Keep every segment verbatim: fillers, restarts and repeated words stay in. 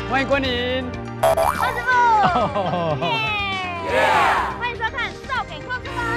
欢迎光临。 黄师傅，耶！欢迎收看《少给空厨房》，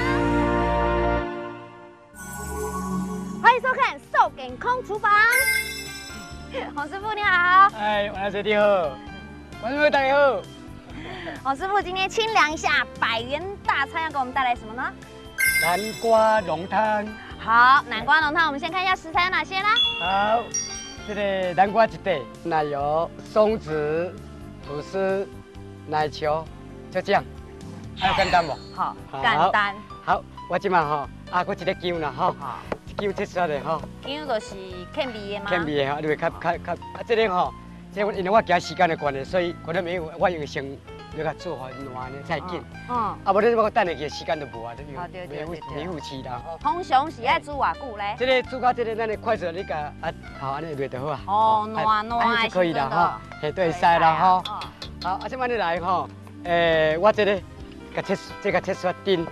欢迎收看《少给空厨房》。黄师傅你好。 哎，王老师你好。观众朋友大家好。 黄师傅今天清凉一下，百元大餐要给我们带来什么呢？ 南瓜浓汤。 好，南瓜浓汤，我们先看一下食材有哪些啦。 好，这个南瓜一袋，奶油、松子、吐司、奶球，就这样。还有简单不？ 好，简单。 好，我即马吼，啊，搁一个姜啦吼，一姜切出来吼。 姜就是欠味的吗？ 欠味的吼，你会较较较，啊，这个吼，这因为我惊时间的关系，所以可能没有，我用先你甲做好烂呢，才紧。嗯。啊，无你我等下去时间就无啊，就没没没有气啦。 通常是爱煮偌久咧？ 这个煮到这个咱的筷子，你甲啊，好安尼落就好啊。 哦，烂烂就可以啦哈，嘿，对，使啦哈。好，啊，这么你来吼，诶，我这个甲切，这个切雪丁。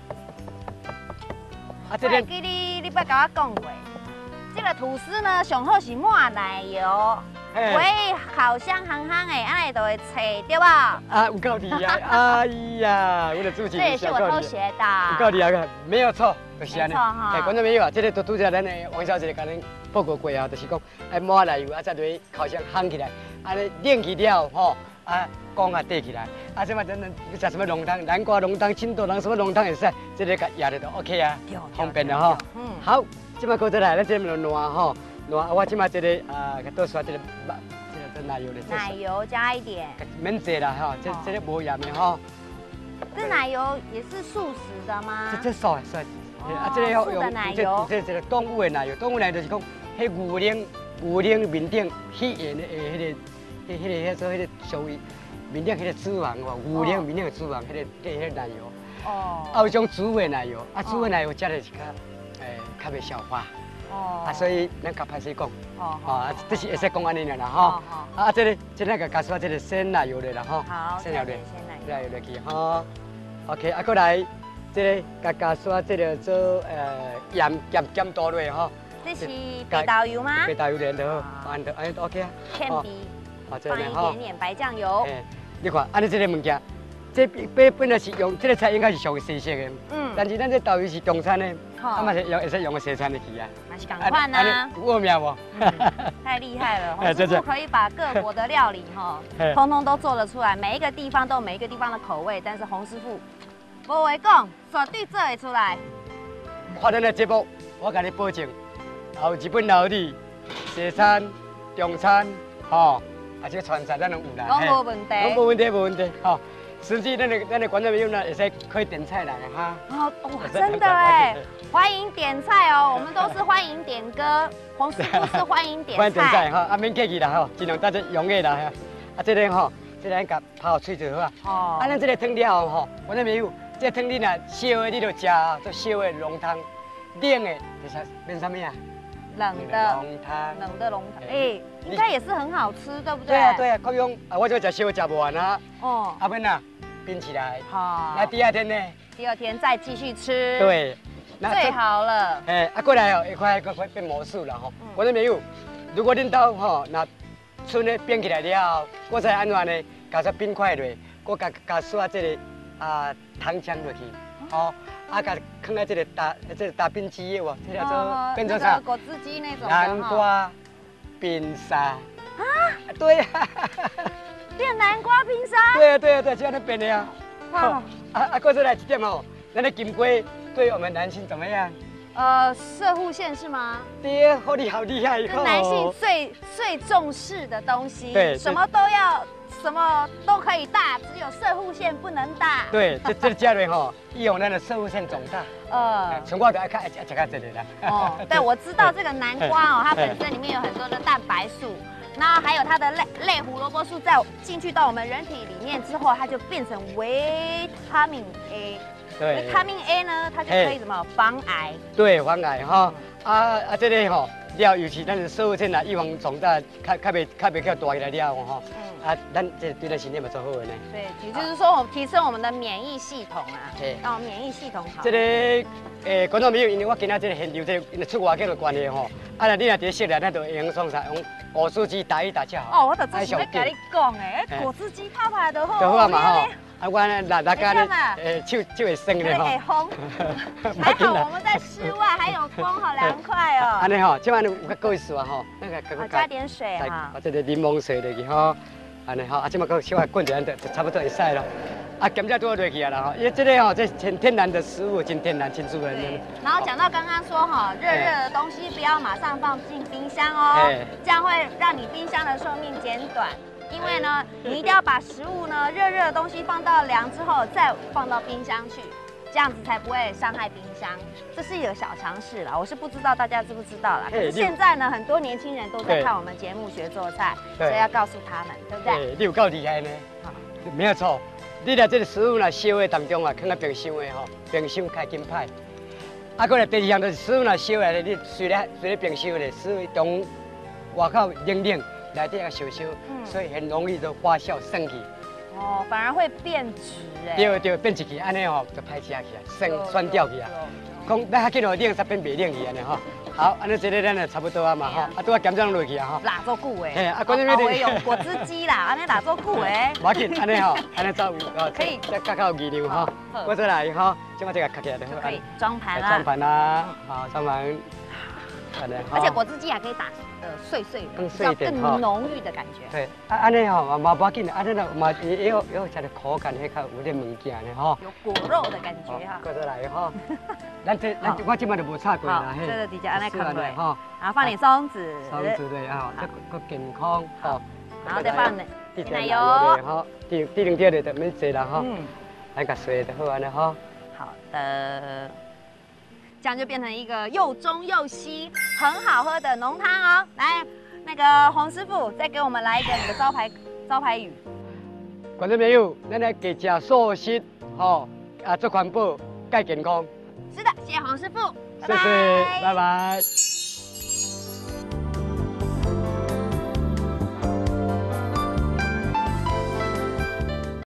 啊，这个记你你捌甲我讲过，这个吐司呢上好是抹奶油。喂，烤香香香的，安尼就会脆，对吧？ 啊，有够厉害！哎呀，我的主持这也是我偷学的。 有够厉害，没有错，就是安尼。 哎， 观众朋友啊，这个都拄着咱的王小姐甲咱报告过啊，就是讲爱抹奶油啊，再落烤箱烘起来，安尼冷去了吼，啊，光啊缀起来，啊，什么真的你食什么浓汤，南瓜浓汤、青豆汤，什么浓汤也是，这个甲压的都 OK 啊，方便的吼。嗯。好，这么过再来，咱这么烂吼。啊，我即马这个啊，给倒刷这个这个奶油的。 奶油加一点。 免济啦哈，这这个无盐的哈。 这奶油也是素食的吗？ 这这素的素的。 啊，这个要用这这这个动物的奶油，动物奶油就是讲，迄牛奶牛奶面顶起盐的诶，迄个迄迄个迄做迄个稍微面顶迄个脂肪哇，牛奶面顶的脂肪，迄个迄个奶油。哦。啊，有种煮的奶油，啊，煮的奶油食的是较诶较袂消化。哦，啊，所以咱较歹势讲，哦，啊，这是会使讲安尼啦吼，啊，这个这个个加刷这个鲜奶油的啦吼， 好，鲜奶油， 鲜奶油落去吼 ，OK， 啊，过来这个加加刷这个做呃盐盐咸多类吼， 这是白豆油吗？ 白豆油连的好，安的安 OK 啊， 欠味，放一点点白酱油，哎， 你看，安尼这个物件。这本本来是用这个菜应该是上西式的，嗯，但是咱这豆油是中餐的，啊嘛是用会使用个西餐的去啊， 那是赶快呐， 有妙不？ 太厉害了，黄师傅可以把各国的料理哈，通通都做得出来，每一个地方都有每一个地方的口味，但是洪师傅，无话讲，绝对做得出来。 看咱的节目，我甲你保证，有日本料理、西餐、中餐，吼，啊这个川菜咱拢有啦， 拢无问题， 拢无问题，无问题，吼。甚至咱的咱的观众朋友呢，也是可以点菜来的哈。 哦，哇，真的哎，欢迎点菜哦，我们都是欢迎点歌，洪师傅是欢迎点菜。欢迎点菜哈，啊免客气啦吼，尽量大家踊跃啦哈。啊，这个吼，这个咱甲泡水就好啊。哦。啊，咱这个汤了后吼，观众朋友，这汤你若烧的你就食做烧的浓汤，冷的就是变什么啊？ 冷的浓汤，冷的浓汤，哎，应该也是很好吃，对不对？ 对啊，对啊，可用啊，我就食烧食不完啊。哦。阿妹呐。冰起来，好。那第二天呢？ 第二天再继续吃。 对， 最好了。 哎，啊过来哦，一块一块变魔术了哈。我都没有。如果恁兜吼，那春呢变起来了，我再安怎呢？加些冰块落，我加加刷这个啊糖浆落去，哦，啊加放在这个打这个打冰机的哇，这叫做变成啥？ 果汁机那种。 南瓜冰沙。啊？对呀。 变南瓜冰沙？ 对啊对啊对，就那变的呀。哇！啊啊，过再来一点哦，咱的金龟对我们男性怎么样？ 呃，射护线是吗？ 对，好厉害，厉害！ 是男性最最重视的东西， 对， 什么都要，什么都可以大，只有射护线不能大。 对，这这家人哈，利用咱的射护线长大。呃，从我就爱看爱吃爱吃这里啦。 哦，对，我知道这个南瓜哦，它本身里面有很多的蛋白素。然后还有它的类类胡萝卜素，在进去到我们人体里面之后，它就变成维他命 A。对，维他命 A 呢，它就可以什么防癌。 对，防癌哈。啊啊，这个吼，了尤其咱的社会线啊，预防重大，较较袂较袂较大起来了吼。 啊，咱这对咱身体嘛做好的呢。 对，也就是说，我们提升我们的免疫系统啊， 对让我们免疫系统好。 这个诶，观众朋友，因为我今仔这个现场这因为出外景的关系吼，啊，那你若伫室内，咱就用创啥用乌苏鸡打一打就好。 哦，我就真想要跟你讲诶，果汁机泡泡就好。 就好啊嘛吼。啊，我呢，大大家呢，诶，手手会酸咧吼。 会风。还好我们在室外，还有风，好凉快哦。 安尼吼，即摆有较够意思啊吼，那个我加点水哈。 啊，这个柠檬水落去吼，安尼吼，啊，即摆够小可滚一下就就差不多会使咯。啊，咸菜都落去啊啦吼，因为这个吼，这很天然的食物，真天然，真自然。 对。然后讲到刚刚说哈，热热的东西不要马上放进冰箱哦，这样会让你冰箱的寿命减短。因为呢，你一定要把食物呢热热的东西放到凉之后，再放到冰箱去，这样子才不会伤害冰箱。这是一个小常识啦，我是不知道大家知不知道啦。可是现在呢，很多年轻人都在看我们节目学做菜，所以要告诉他们，对不对？ 对，你有够厉害呢。好，没有错。你若这个食物呢烧的当中啊，放到冰箱的吼，冰箱开紧歹。啊，过来第二项就是食物若烧来咧，你随咧随咧冰箱咧，食物从外口冷冷。内底要烧烧，所以很容易就发酵生气。 哦，反而会变质哎。 对对，变质去，安尼吼就歹吃起来，酸酸掉去啊。讲咱较紧哦，冷才变袂冷去安尼吼。好，安尼这个咱就差不多啊嘛吼，啊拄啊咸酱落去啊吼。 哪做久诶？ 嘿，啊关键要用果汁机啦，安尼哪做久诶？ 无要紧，安尼吼，安尼走有哦， 可以， 再加较有味道吼。我再来吼，即马这个卡起来就好。 可以装盘啦。 装盘啦，好装盘。 而且果汁机还可以打呃碎碎的， 更碎一点更浓郁的感觉。 对，啊安尼吼嘛无要紧，安尼咯嘛也有也有吃的口感，迄较有点物件的吼。 有果肉的感觉哈。 过再来吼，咱这咱我即摆就无炒过啦， 嘿。这个底下安尼放对， 吼， 然后放点松子。 松子对啊，这个健康吼。 然后再放奶油吼，滴滴两滴的就免济啦吼。嗯。来个水就好安尼吼。 好的。这样就变成一个又中又稀、很好喝的浓汤哦。来，那个洪师傅，再给我们来一个你的招牌招牌语。 观众朋友，咱来加食素食，吼，啊，做环保，介健康。 是的，谢谢洪师傅， 谢谢，拜拜。